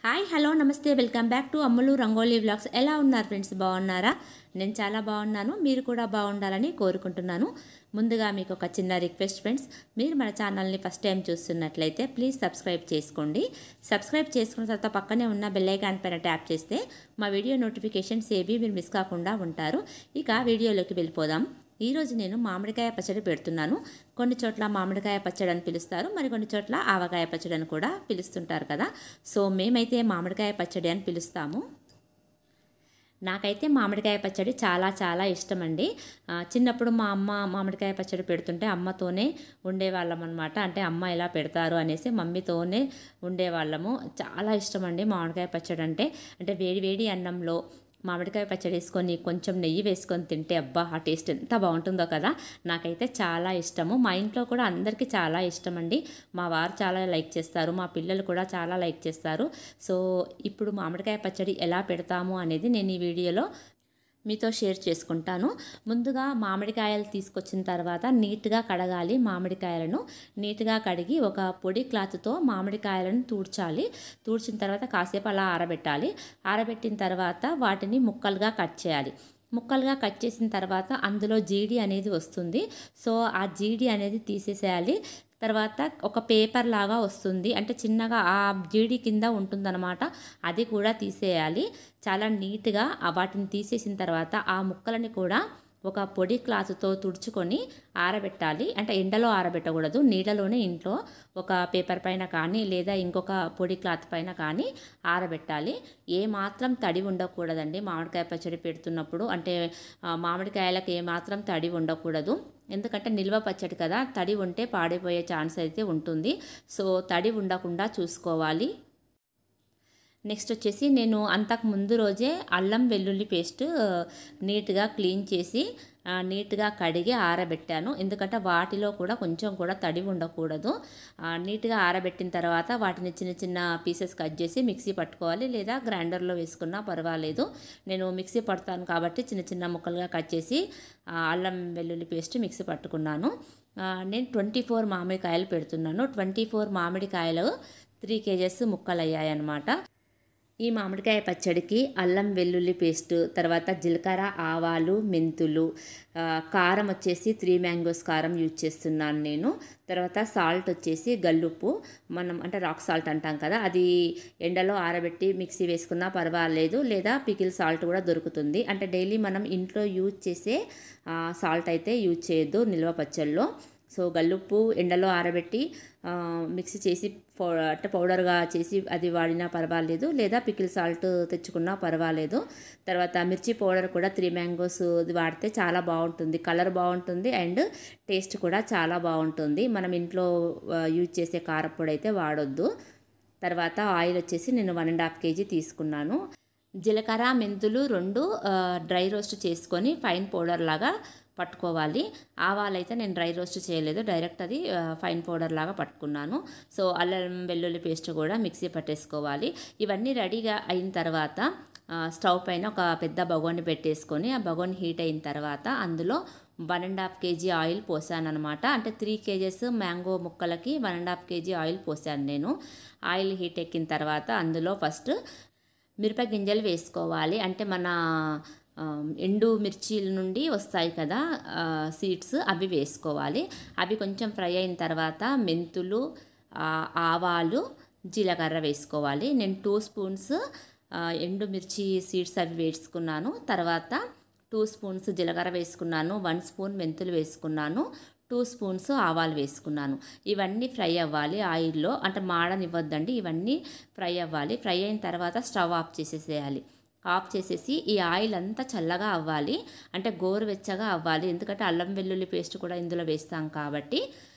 Hi hello నమస్తే welcome back to Ammulu rangoli vlogs. ఎలా ఉన్నారు ఫ్రెండ్స్? బాగున్నారా? నేను చాలా బాగున్నాను. మీరు కూడా బాగుండాలని కోరుకుంటున్నాను. ముందుగా మీకు ఒక చిన్న రిక్వెస్ట్ ఫ్రెండ్స్, మీరు మన ఛానల్ని ఫస్ట్ టైం చూస్తున్నట్లయితే ప్లీజ్ సబ్స్క్రైబ్ చేసుకోండి. సబ్స్క్రైబ్ చేసుకున్న తర్వాత పక్కనే ఉన్న బెల్ ఐకాన్ పైన ట్యాప్ చేస్తే మా వీడియో నోటిఫికేషన్స్ ఏవి మీరు మిస్ కాకుండా ఉంటారు. ఇక వీడియోలోకి వెళ్ళిపోదాం. ఈరోజు నేను మామిడికాయ పచ్చడి పెడుతున్నాను. కొన్ని చోట్ల మామిడికాయ పచ్చడి అని పిలుస్తారు, మరికొన్ని చోట్ల ఆవకాయ పచ్చడి అని కూడా పిలుస్తుంటారు కదా. సో మేమైతే మామిడికాయ పచ్చడి అని పిలుస్తాము. నాకైతే మామిడికాయ పచ్చడి చాలా చాలా ఇష్టం అండి. చిన్నప్పుడు మా అమ్మ మామిడికాయ పచ్చడి పెడుతుంటే అమ్మతోనే ఉండేవాళ్ళం అనమాట. అంటే అమ్మ ఎలా పెడతారు అనేసి మమ్మీతోనే ఉండేవాళ్ళము. చాలా ఇష్టం అండి మామిడికాయ పచ్చడి అంటే. అంటే వేడి వేడి అన్నంలో మామిడికాయ పచ్చడి వేసుకొని కొంచెం నెయ్యి వేసుకొని తింటే అబ్బా ఆ టేస్ట్ ఎంత బాగుంటుందో కదా. నాకైతే చాలా ఇష్టము. మా ఇంట్లో కూడా అందరికీ చాలా ఇష్టం అండి. మా వారు చాలా లైక్ చేస్తారు, మా పిల్లలు కూడా చాలా లైక్ చేస్తారు. సో ఇప్పుడు మామిడికాయ పచ్చడి ఎలా పెడతాము అనేది నేను ఈ వీడియోలో మీతో షేర్ చేసుకుంటాను. ముందుగా మామిడికాయలు తీసుకొచ్చిన తర్వాత నీట్గా కడగాలి. మామిడికాయలను నీట్గా కడిగి ఒక పొడి క్లాత్తో మామిడికాయలను తుడిచిన తర్వాత కాసేపు అలా ఆరబెట్టాలి. ఆరబెట్టిన తర్వాత వాటిని ముక్కలుగా కట్ చేయాలి. ముక్కలుగా కట్ చేసిన తర్వాత అందులో జీడి అనేది వస్తుంది. సో ఆ జీడి అనేది తీసేసేయాలి. తర్వాత ఒక పేపర్ లాగా వస్తుంది, అంటే చిన్నగా ఆ జీడి కింద ఉంటుందన్నమాట, అది కూడా తీసేయాలి. చాలా నీట్గా వాటిని తీసేసిన తర్వాత ఆ ముక్కలని కూడా ఒక పొడి క్లాత్తో తుడుచుకొని ఆరబెట్టాలి. అంటే ఎండలో ఆరబెట్టకూడదు, నీడలోనే ఇంట్లో ఒక పేపర్ పైన కానీ లేదా ఇంకొక పొడి క్లాత్ పైన కానీ ఆరబెట్టాలి. ఏ మాత్రం తడి ఉండకూడదండి మామిడికాయ పచ్చడి పెడుతున్నప్పుడు. అంటే మామిడికాయలకు ఏ మాత్రం తడి ఉండకూడదు, ఎందుకంటే నిల్వ పచ్చడి కదా, తడి ఉంటే పాడైపోయే ఛాన్స్ అయితే ఉంటుంది. సో తడి ఉండకుండా చూసుకోవాలి. నెక్స్ట్ వచ్చేసి నేను అంతకు ముందు రోజే అల్లం వెల్లుల్లి పేస్ట్ నీట్గా క్లీన్ చేసి నీట్గా కడిగి ఆరబెట్టాను. ఎందుకంటే వాటిలో కూడా కొంచెం కూడా తడి ఉండకూడదు. నీట్గా ఆరబెట్టిన తర్వాత వాటిని చిన్న చిన్న పీసెస్ కట్ చేసి మిక్సీ పట్టుకోవాలి, లేదా గ్రైండర్లో వేసుకున్నా పర్వాలేదు. నేను మిక్సీ పడతాను కాబట్టి చిన్న చిన్న ముక్కలుగా కట్ చేసి అల్లం వెల్లుల్లి పేస్ట్ మిక్సీ పట్టుకున్నాను. నేను 24 మామిడికాయలు పెడుతున్నాను. 24 మామిడికాయలు 3 kgs ముక్కలు అయ్యాయి అన్నమాట. ఈ మామిడికాయ పచ్చడికి అల్లం వెల్లుల్లి పేస్ట్, తర్వాత జీలకర్ర, ఆవాలు, మెంతులు, కారం వచ్చేసి 3 మ్యాంగోస్ కారం యూజ్ చేస్తున్నాను నేను. తర్వాత సాల్ట్ వచ్చేసి గల్లుప్పు, మనం అంటే రాక్ సాల్ట్ అంటాం కదా, అది ఎండలో ఆరబెట్టి మిక్సీ వేసుకున్నా పర్వాలేదు, లేదా పికిల్ సాల్ట్ కూడా దొరుకుతుంది. అంటే డైలీ మనం ఇంట్లో యూజ్ చేసే సాల్ట్ అయితే యూజ్ చేయొద్దు నిల్వ పచ్చళ్ళలో. సో గల్లుప్పు ఎండలో ఆరబెట్టి మిక్సీ చేసి అంటే పౌడర్గా చేసి అది వాడినా పర్వాలేదు, లేదా పికిల్ సాల్ట్ తెచ్చుకున్నా పర్వాలేదు. తర్వాత మిర్చి పౌడర్ కూడా 3 మ్యాంగోస్ వాడితే చాలా బాగుంటుంది, కలర్ బాగుంటుంది అండ్ టేస్ట్ కూడా చాలా బాగుంటుంది. మనం ఇంట్లో యూజ్ చేసే కారపొడి అయితే వాడొద్దు. తర్వాత ఆయిల్ వచ్చేసి నేను 1.5 kg తీసుకున్నాను. జీలకర్ర, మెంతులు 2 డ్రై రోస్ట్ చేసుకొని ఫైన్ పౌడర్ లాగా పట్టుకోవాలి. ఆవాలు అయితే నేను డ్రై రోస్ట్ చేయలేదు, డైరెక్ట్ అది ఫైన్ పౌడర్ లాగా పట్టుకున్నాను. సో అల్లం వెల్లుల్లి పేస్ట్ కూడా మిక్సీ పట్టేసుకోవాలి. ఇవన్నీ రెడీగా అయిన తర్వాత స్టవ్ పైన ఒక పెద్ద బగోని పెట్టేసుకొని ఆ బగోని హీట్ అయిన తర్వాత అందులో 1.5 kg ఆయిల్ పోసాను అనమాట. అంటే 3 kgs మ్యాంగో ముక్కలకి 1.5 kg ఆయిల్ పోసాను నేను. ఆయిల్ హీట్ ఎక్కిన తర్వాత అందులో ఫస్ట్ మిరపగింజలు వేసుకోవాలి. అంటే మన ఎండు మిర్చీల నుండి వస్తాయి కదా సీడ్స్, అవి వేసుకోవాలి. అవి కొంచెం ఫ్రై అయిన తర్వాత మెంతులు, ఆవాలు, జీలకర్ర వేసుకోవాలి. నేను 2 స్పూన్స్ ఎండు మిర్చి సీడ్స్ అవి వేసుకున్నాను. తర్వాత 2 స్పూన్స్ జీలకర్ర వేసుకున్నాను, 1 స్పూన్ మెంతులు వేసుకున్నాను, 2 స్పూన్స్ ఆవాలు వేసుకున్నాను. ఇవన్నీ ఫ్రై అవ్వాలి ఆయిల్లో, అంటే మాడనివ్వద్దండి, ఇవన్నీ ఫ్రై అవ్వాలి. ఫ్రై అయిన తర్వాత స్టవ్ ఆఫ్ చేసేసేయాలి. ఆఫ్ చేసేసి ఈ ఆయిల్ అంతా చల్లగా అవ్వాలి, అంటే గోరువెచ్చగా అవ్వాలి. ఎందుకంటే అల్లం వెల్లుల్లి పేస్ట్ కూడా ఇందులో వేస్తాం కాబట్టి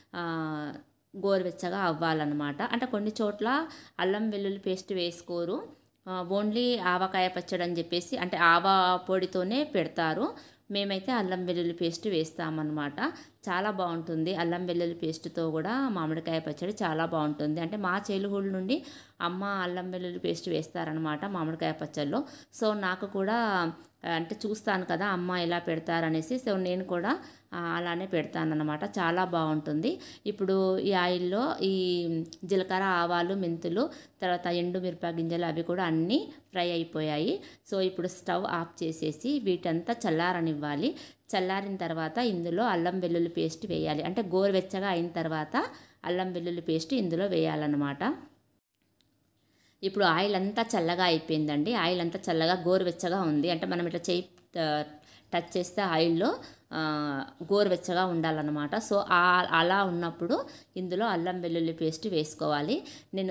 గోరువెచ్చగా అవ్వాలన్నమాట. అంటే కొన్ని చోట్ల అల్లం వెల్లుల్లి పేస్ట్ వేసుకోరు, ఓన్లీ ఆవకాయ పచ్చడి అని చెప్పేసి అంటే ఆవా పొడితోనే పెడతారు. మేమైతే అల్లం వెల్లుల్లి పేస్ట్ వేస్తామన్నమాట. చాలా బాగుంటుంది. అల్లం వెల్లుల్లి పేస్ట్‌తో కూడా మామిడికాయ పచ్చడి చాలా బాగుంటుంది. అంటే మా చైల్డ్‌హుడ్ నుండి అమ్మ అల్లం వెల్లుల్లి పేస్ట్ వేస్తారనమాట మామిడికాయ పచ్చడిలో. సో నాకు కూడా అంటే చూస్తాను కదా అమ్మ ఎలా పెడతారనేసి, సో నేను కూడా అలానే పెడతానన్నమాట. చాలా బాగుంటుంది. ఇప్పుడు ఈ ఆయిల్‌లో ఈ జీలకర్ర, ఆవాలు, మెంతులు, తర్వాత ఎండు మిరప గింజలు అవి కూడా అన్నీ ఫ్రై అయిపోయాయి. సో ఇప్పుడు స్టవ్ ఆఫ్ చేసేసి వీటంతా చల్లారనివ్వాలి. చల్లారిన తర్వాత ఇందులో అల్లం వెల్లుల్లి పేస్ట్ వేయాలి. అంటే గోరువెచ్చగా అయిన తర్వాత అల్లం వెల్లుల్లి పేస్ట్ ఇందులో వేయాలన్నమాట. ఇప్పుడు ఆయిల్ అంతా చల్లగా అయిపోయిందండి. ఆయిల్ అంతా చల్లగా గోరువెచ్చగా ఉంది. అంటే మనం ఇట్లా చేయి టచ్ చేస్తే ఆయిల్లో గోరువెచ్చగా ఉండాలన్నమాట. సో అలా ఉన్నప్పుడు ఇందులో అల్లం వెల్లుల్లి పేస్ట్ వేసుకోవాలి. నేను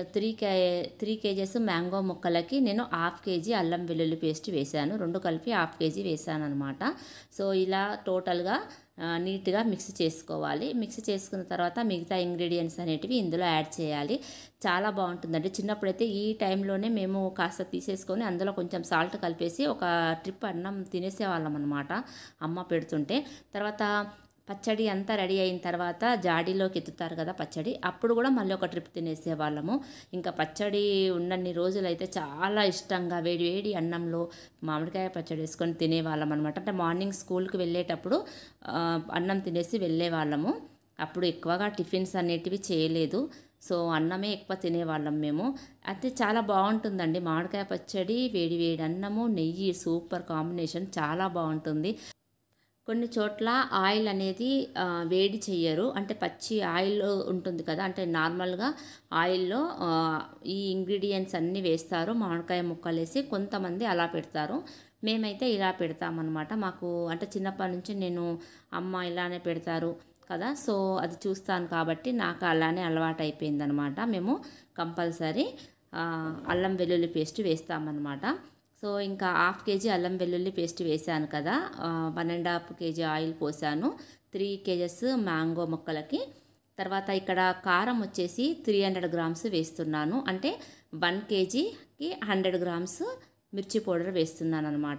3 కేజెస్ మ్యాంగో ముక్కలకి నేను 1/2 కేజీ అల్లం వెల్లుల్లి పేస్ట్ వేసాను. 2 కలిపి 1/2 కేజీ వేసాను అనమాట. సో ఇలా టోటల్గా నీట్గా మిక్స్ చేసుకోవాలి. మిక్స్ చేసుకున్న తర్వాత మిగతా ఇంగ్రీడియంట్స్ అనేటివి ఇందులో యాడ్ చేయాలి. చాలా బాగుంటుందండి. చిన్నప్పుడైతే ఈ టైంలోనే మేము కాస్త తీసేసుకొని అందులో కొంచెం సాల్ట్ కలిపేసి ఒక ట్రిప్ అన్నం తినేసేవాళ్ళం అనమాట అమ్మ పెడుతుంటే. తర్వాత పచ్చడి అంతా రెడీ అయిన తర్వాత జాడీలోకి ఎత్తుతారు కదా పచ్చడి, అప్పుడు కూడా మళ్ళీ ఒక ట్రిప్ తినేసేవాళ్ళము. ఇంకా పచ్చడి ఉన్నన్ని రోజులైతే చాలా ఇష్టంగా వేడి వేడి అన్నంలో మామిడికాయ పచ్చడి వేసుకొని తినేవాళ్ళం అనమాట. అంటే మార్నింగ్ స్కూల్కి వెళ్ళేటప్పుడు అన్నం తినేసి వెళ్ళేవాళ్ళము. అప్పుడు ఎక్కువగా టిఫిన్స్ అనేటివి చేయలేదు. సో అన్నమే ఎక్కువ తినేవాళ్ళం మేము. అయితే చాలా బాగుంటుందండి మామిడికాయ పచ్చడి, వేడి వేడి అన్నము, నెయ్యి సూపర్ కాంబినేషన్, చాలా బాగుంటుంది. కొన్ని చోట్ల ఆయిల్ అనేది వేడి చెయ్యరు. అంటే పచ్చి ఆయిల్ ఉంటుంది కదా, అంటే నార్మల్గా ఆయిల్లో ఈ ఇంగ్రీడియంట్స్ అన్నీ వేస్తారు, మామిడికాయ ముక్కలు వేసి. కొంతమంది అలా పెడతారు. మేమైతే ఇలా పెడతామన్నమాట. మాకు అంటే చిన్నప్పటి నుంచి నేను అమ్మ ఇలానే పెడతారు కదా, సో అది చూస్తాను కాబట్టి నాకు అలానే అలవాటు అయిపోయిందనమాట. మేము కంపల్సరీ అల్లం వెల్లుల్లి పేస్ట్ వేస్తామన్నమాట. సో ఇంకా 1/2 కేజీ అల్లం వెల్లుల్లి పేస్ట్ వేసాను కదా, 1.5 కేజీ ఆయిల్ పోసాను 3 కేజెస్ మ్యాంగో ముక్కలకి. తర్వాత ఇక్కడ కారం వచ్చేసి 300 గ్రామ్స్ వేస్తున్నాను. అంటే 1 కేజీకి 100 గ్రామ్స్ మిర్చి పౌడర్ వేస్తున్నాను అనమాట.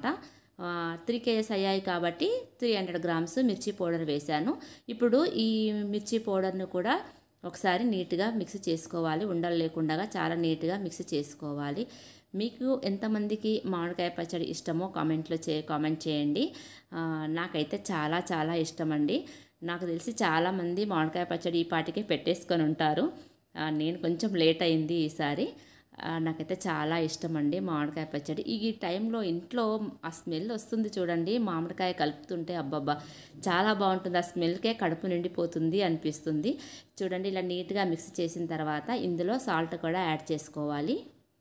3 కేజెస్ అయ్యాయి కాబట్టి 300 గ్రామ్స్ మిర్చి పౌడర్ వేశాను. ఇప్పుడు ఈ మిర్చి పౌడర్ను కూడా ఒకసారి నీట్గా మిక్స్ చేసుకోవాలి. ఉండలు లేకుండా చాలా నీట్గా మిక్స్ చేసుకోవాలి. మీకు ఎంతమందికి మామిడికాయ పచ్చడి ఇష్టమో కామెంట్ చేయండి. నాకైతే చాలా చాలా ఇష్టమండి. నాకు తెలిసి చాలామంది మామిడికాయ పచ్చడి ఈ పాటికే పెట్టేసుకొని ఉంటారు. నేను కొంచెం లేట్ అయింది ఈసారి. నాకైతే చాలా ఇష్టమండి మామిడికాయ పచ్చడి. ఈ టైంలో ఇంట్లో ఆ స్మెల్ వస్తుంది చూడండి, మామిడికాయ కలుపుతుంటే అబ్బబ్బా చాలా బాగుంటుంది. ఆ స్మెల్కే కడుపు నిండిపోతుంది అనిపిస్తుంది. చూడండి ఇలా నీట్గా మిక్స్ చేసిన తర్వాత ఇందులో సాల్ట్ కూడా యాడ్ చేసుకోవాలి.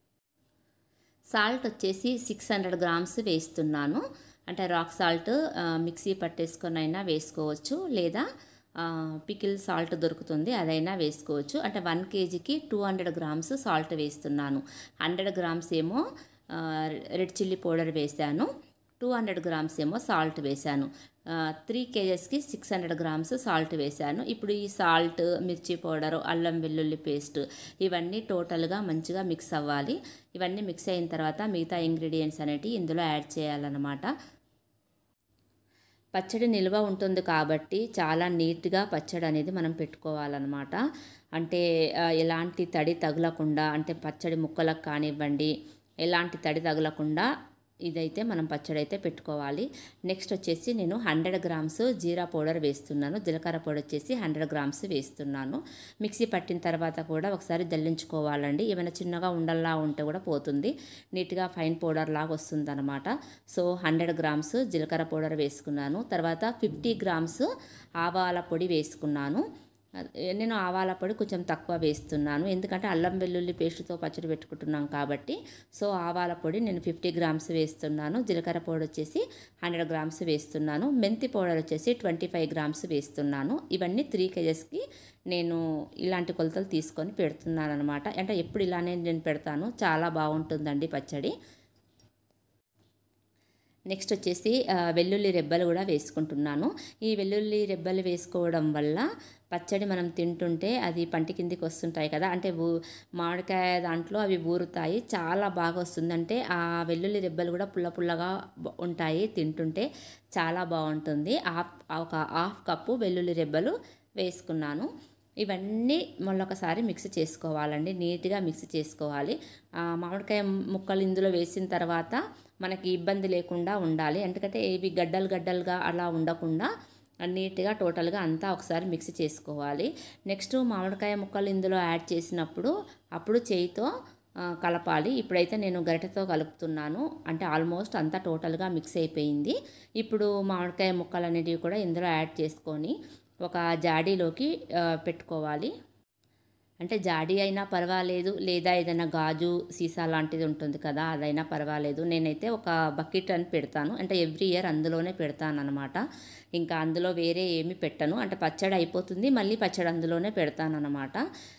సాల్ట్ వచ్చేసి 600 గ్రామ్స్ వేస్తున్నాను. అంటే రాక్ సాల్ట్ మిక్సీ పట్టేసుకొని అయినా వేసుకోవచ్చు, లేదా పికిల్ సాల్ట్ దొరుకుతుంది అదైనా వేసుకోవచ్చు. అంటే 1 కేజీకి 200 గ్రామ్స్ సాల్ట్ వేస్తున్నాను. 100 గ్రామ్స్ ఏమో రెడ్ చిల్లీ పౌడర్ వేసాను, 200 గ్రామ్స్ ఏమో సాల్ట్ వేసాను. 3 కేజెస్కి 600 గ్రామ్స్ సాల్ట్ వేసాను. ఇప్పుడు ఈ సాల్ట్, మిర్చి పౌడరు, అల్లం వెల్లుల్లి పేస్ట్ ఇవన్నీ టోటల్గా మంచిగా మిక్స్ అవ్వాలి. ఇవన్నీ మిక్స్ అయిన తర్వాత మిగతా ఇంగ్రీడియంట్స్ అనేటివి ఇందులో యాడ్ చేయాలన్నమాట. పచ్చడి నిల్వ ఉంటుంది కాబట్టి చాలా నీట్గా పచ్చడి అనేది మనం పెట్టుకోవాలన్నమాట. అంటే ఎలాంటి తడి తగలకుండా, అంటే పచ్చడి ముక్కలకు కానివ్వండి ఎలాంటి తడి తగలకుండా ఇదైతే మనం పచ్చడి అయితే పెట్టుకోవాలి. నెక్స్ట్ వచ్చేసి నేను 100 గ్రామ్స్ జీరా పౌడర్ వేస్తున్నాను. జీలకర్ర పౌడర్ వచ్చేసి 100 గ్రామ్స్ వేస్తున్నాను. మిక్సీ పట్టిన తర్వాత కూడా ఒకసారి జల్లించుకోవాలండి. ఏమైనా చిన్నగా ఉండల్లా ఉంటే కూడా పోతుంది, నీట్గా ఫైన్ పౌడర్ లాగా వస్తుంది అనమాట. సో 100 గ్రామ్స్ జీలకర్ర పౌడర్ వేసుకున్నాను. తర్వాత 50 గ్రామ్స్ ఆవాల పొడి వేసుకున్నాను. నేను ఆవాల పొడి కొంచెం తక్కువ వేస్తున్నాను, ఎందుకంటే అల్లం వెల్లుల్లి పేస్ట్తో పచ్చడి పెట్టుకుంటున్నాం కాబట్టి. సో ఆవాల పొడి నేను 50 గ్రామ్స్ వేస్తున్నాను. జీలకర్ర పౌడర్ వచ్చేసి 100 గ్రామ్స్ వేస్తున్నాను. మెంతి పౌడర్ వచ్చేసి 25 గ్రామ్స్ వేస్తున్నాను. ఇవన్నీ 3 కేజెస్కి నేను ఇలాంటి కొలతలు తీసుకొని పెడుతున్నాను అనమాట. అంటే ఎప్పుడు ఇలానే నేను పెడతాను, చాలా బాగుంటుందండి పచ్చడి. నెక్స్ట్ వచ్చేసి వెల్లుల్లి రెబ్బలు కూడా వేసుకుంటున్నాను. ఈ వెల్లుల్లి రెబ్బలు వేసుకోవడం వల్ల పచ్చడి మనం తింటుంటే అది పంటి కిందికి వస్తుంటాయి కదా, అంటే మామిడికాయ దాంట్లో అవి ఊరుతాయి, చాలా బాగా వస్తుంది. అంటే ఆ వెల్లుల్లి రెబ్బలు కూడా పుల్ల పుల్లగా ఉంటాయి, తింటుంటే చాలా బాగుంటుంది. ఒక హాఫ్ కప్పు వెల్లుల్లి రెబ్బలు వేసుకున్నాను. ఇవన్నీ మళ్ళొకసారి మిక్స్ చేసుకోవాలండి, నీట్గా మిక్స్ చేసుకోవాలి. మామిడికాయ ముక్కలు ఇందులో వేసిన తర్వాత మనకి ఇబ్బంది లేకుండా ఉండాలి, ఎందుకంటే ఇవి గడ్డలు గడ్డలుగా అలా ఉండకుండా నీట్గా టోటల్గా అంతా ఒకసారి మిక్స్ చేసుకోవాలి. నెక్స్ట్ మామిడికాయ ముక్కలు ఇందులో యాడ్ చేసినప్పుడు అప్పుడు చేయితో కలపాలి. ఇప్పుడైతే నేను గరిటెతో కలుపుతున్నాను, అంటే ఆల్మోస్ట్ అంతా టోటల్గా మిక్స్ అయిపోయింది. ఇప్పుడు మామిడికాయ ముక్కలు అనేటివి కూడా ఇందులో యాడ్ చేసుకొని ఒక జాడీలోకి పెట్టుకోవాలి. అంటే జాడీ అయినా పర్వాలేదు, లేదా ఏదైనా గాజు సీసా లాంటిది ఉంటుంది కదా, అదైనా పర్వాలేదు. నేనైతే ఒక బకెట్ అని పెడతాను, అంటే ఎవ్రీ ఇయర్ అందులోనే పెడతాను అనమాట. ఇంకా అందులో వేరే ఏమి పెట్టను, అంటే పచ్చడి అయిపోతుంది మళ్ళీ పచ్చడి అందులోనే పెడతాను అనమాట.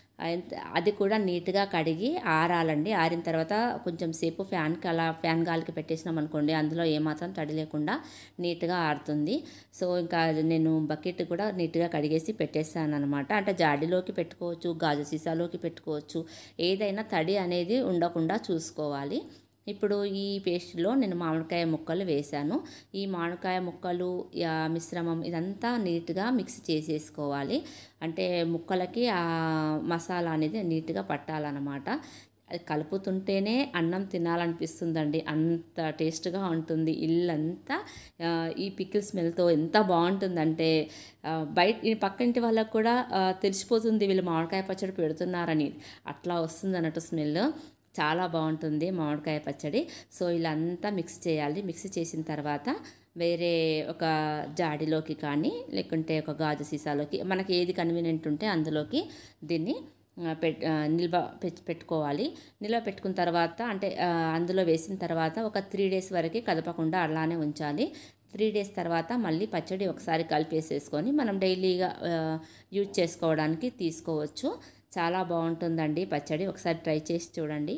అది కూడా నీట్గా కడిగి ఆరాలండి. ఆరిన తర్వాత కొంచెం సేపు ఫ్యాన్ గాలికి పెట్టేసినాం అనుకోండి, అందులో ఏమాత్రం తడి లేకుండా నీట్గా ఆరుతుంది. సో ఇంకా నేను బకెట్ కూడా నీట్గా కడిగేసి పెట్టేస్తాను అనమాట. అంటే జాడీలోకి పెట్టుకోవచ్చు, గాజు సీసాలోకి పెట్టుకోవచ్చు, ఏదైనా తడి అనేది ఉండకుండా చూసుకోవాలి. ఇప్పుడు ఈ పేస్ట్లో నేను మామిడికాయ ముక్కలు వేశాను. ఈ మామిడికాయ ముక్కలు మిశ్రమం ఇదంతా నీట్గా మిక్స్ చేసేసుకోవాలి. అంటే ముక్కలకి ఆ మసాలా అనేది నీట్గా పట్టాలన్నమాట. అది కలుపుతుంటేనే అన్నం తినాలనిపిస్తుందండి, అంత టేస్ట్గా ఉంటుంది. ఇల్లంతా ఈ పికిల్ స్మెల్తో ఎంత బాగుంటుందంటే పక్కింటి వాళ్ళకు కూడా తెలిసిపోతుంది వీళ్ళు మామిడికాయ పచ్చడి పెడుతున్నారని, అట్లా వస్తుంది అన్నట్టు స్మెల్. చాలా బాగుంటుంది మామిడికాయ పచ్చడి. సో ఇలా అంతా మిక్స్ చేయాలి. మిక్స్ చేసిన తర్వాత వేరే ఒక జాడీలోకి కానీ లేకుంటే ఒక గాజు సీసాలోకి మనకి ఏది కన్వీనియంట్ ఉంటే అందులోకి దీన్ని పెట్టుకోవాలి. నిల్వ పెట్టుకున్న తర్వాత అంటే అందులో వేసిన తర్వాత ఒక 3 days వరకు కదపకుండా అలానే ఉంచాలి. 3 days తర్వాత మళ్ళీ పచ్చడి ఒకసారి కలిపేసేసుకొని మనం డైలీగా యూజ్ చేసుకోవడానికి తీసుకోవచ్చు. చాలా బాగుంటుందండి పచ్చడి, ఒకసారి ట్రై చేసి చూడండి.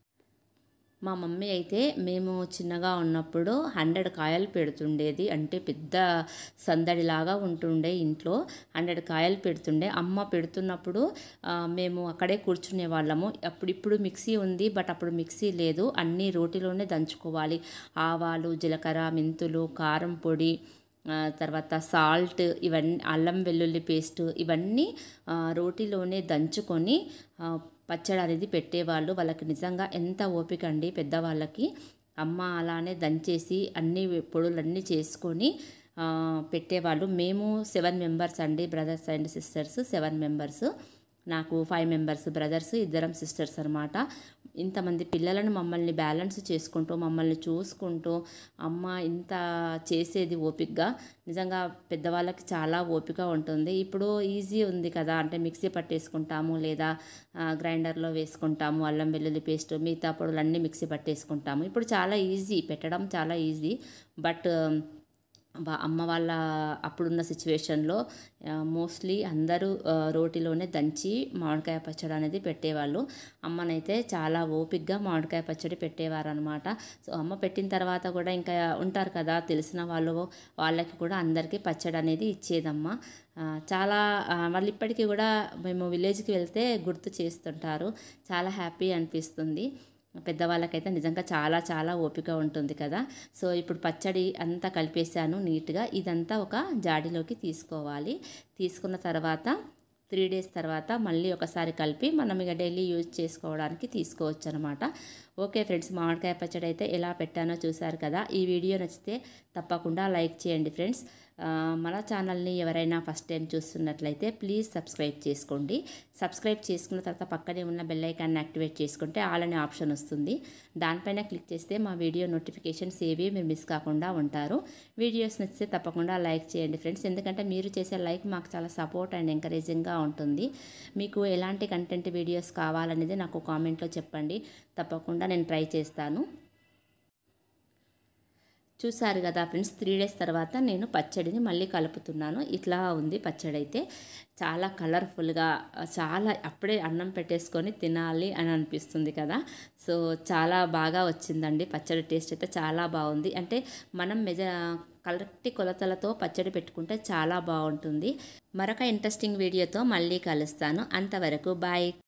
మా మమ్మీ అయితే మేము చిన్నగా ఉన్నప్పుడు 100 కాయలు పెడుతుండేది, అంటే పెద్ద సందడిలాగా ఉంటుండే ఇంట్లో. 100 కాయలు పెడుతుండే. అమ్మ పెడుతున్నప్పుడు మేము అక్కడే కూర్చునే వాళ్ళము. ఇప్పుడు మిక్సీ ఉంది, బట్ అప్పుడు మిక్సీ లేదు, అన్నీ రోటిలోనే దంచుకోవాలి. ఆవాలు, జీలకర్ర, మెంతులు, కారం పొడి, తర్వాత సాల్ట్, ఇవన్నీ అల్లం వెల్లుల్లి పేస్ట్, ఇవన్నీ రోటిలోనే దంచుకొని పచ్చడి అనేది పెట్టేవాళ్ళు. వాళ్ళకి నిజంగా ఎంత ఓపిక అండి పెద్దవాళ్ళకి. అమ్మ అలానే దంచేసి అన్ని పొడులన్నీ చేసుకొని పెట్టేవాళ్ళు. మేము 7 members అండి, బ్రదర్స్ అండ్ సిస్టర్స్ 7 members. నాకు 5 members బ్రదర్స్, 2 sisters అనమాట. ఇంతమంది పిల్లలను మమ్మల్ని బ్యాలెన్స్ చేసుకుంటూ మమ్మల్ని చూసుకుంటూ అమ్మ ఇంత చేసేది ఓపికగా. నిజంగా పెద్దవాళ్ళకి చాలా ఓపిక ఉంటుంది. ఇప్పుడు ఈజీ ఉంది కదా, అంటే మిక్సీ పట్టేసుకుంటాము లేదా గ్రైండర్లో వేసుకుంటాము, అల్లం వెల్లుల్లి పేస్ట్ మిగతా పొడులన్నీ మిక్సీ పట్టేసుకుంటాము. ఇప్పుడు చాలా ఈజీ, పెట్టడం చాలా ఈజీ. బట్ అమ్మ వాళ్ళ అప్పుడున్న సిచ్యువేషన్లో మోస్ట్లీ అందరూ రోటిలోనే దంచి మామిడికాయ పచ్చడి అనేది పెట్టేవాళ్ళు. అమ్మనైతే చాలా ఓపికగా మామిడికాయ పచ్చడి పెట్టేవారు అనమాట. సో అమ్మ పెట్టిన తర్వాత కూడా ఇంకా ఉంటారు కదా తెలిసిన వాళ్ళకి కూడా అందరికీ పచ్చడి అనేది ఇచ్చేదమ్మ. చాలా వాళ్ళు ఇప్పటికీ కూడా మేము విలేజ్కి వెళ్తే గుర్తు చేస్తుంటారు. చాలా హ్యాపీ అనిపిస్తుంది. పెద్దవాళ్ళకైతే నిజంగా చాలా చాలా ఓపిక ఉంటుంది కదా. సో ఇప్పుడు పచ్చడి అంతా కలిపేసాను నీట్గా. ఇదంతా ఒక జాడీలోకి తీసుకోవాలి. తీసుకున్న తర్వాత 3 days తర్వాత మళ్ళీ ఒకసారి కలిపి మనం ఇక డైలీ యూజ్ చేసుకోవడానికి తీసుకోవచ్చు అనమాట. ఓకే ఫ్రెండ్స్, మామిడికాయ పచ్చడి అయితే ఎలా పెట్టానో చూసారు కదా. ఈ వీడియో నచ్చితే తప్పకుండా లైక్ చేయండి ఫ్రెండ్స్. మన ఛానల్ని ఎవరైనా ఫస్ట్ టైం చూస్తున్నట్లయితే ప్లీజ్ సబ్స్క్రైబ్ చేసుకోండి. సబ్స్క్రైబ్ చేసుకున్న తర్వాత పక్కనే ఉన్న బెల్ ఐకాన్ని యాక్టివేట్ చేసుకుంటే ఆల్ అనే ఆప్షన్ వస్తుంది. దానిపైన క్లిక్ చేస్తే మా వీడియో నోటిఫికేషన్స్ ఏవి మీరు మిస్ కాకుండా ఉంటారు. వీడియోస్ నచ్చితే తప్పకుండా లైక్ చేయండి ఫ్రెండ్స్, ఎందుకంటే మీరు చేసే లైక్ మాకు చాలా సపోర్ట్ అండ్ ఎంకరేజింగ్గా ఉంటుంది. మీకు ఎలాంటి కంటెంట్ వీడియోస్ కావాలనేది నాకు కామెంట్లో చెప్పండి, తప్పకుండా నేను ట్రై చేస్తాను. చూసారు కదా ఫ్రెండ్స్, 3 డేస్ తర్వాత నేను పచ్చడిని మళ్ళీ కలుపుతున్నాను. ఇట్లా ఉంది పచ్చడి అయితే. చాలా కలర్ఫుల్గా, చాలా అప్పుడే అన్నం పెట్టేసుకొని తినాలి అని అనిపిస్తుంది కదా. సో చాలా బాగా వచ్చిందండి పచ్చడి. టేస్ట్ అయితే చాలా బాగుంది. అంటే మనం కరెక్ట్ కొలతలతో పచ్చడి పెట్టుకుంటే చాలా బాగుంటుంది. మరొక ఇంట్రెస్టింగ్ వీడియోతో మళ్ళీ కలుస్తాను. అంతవరకు బాయ్.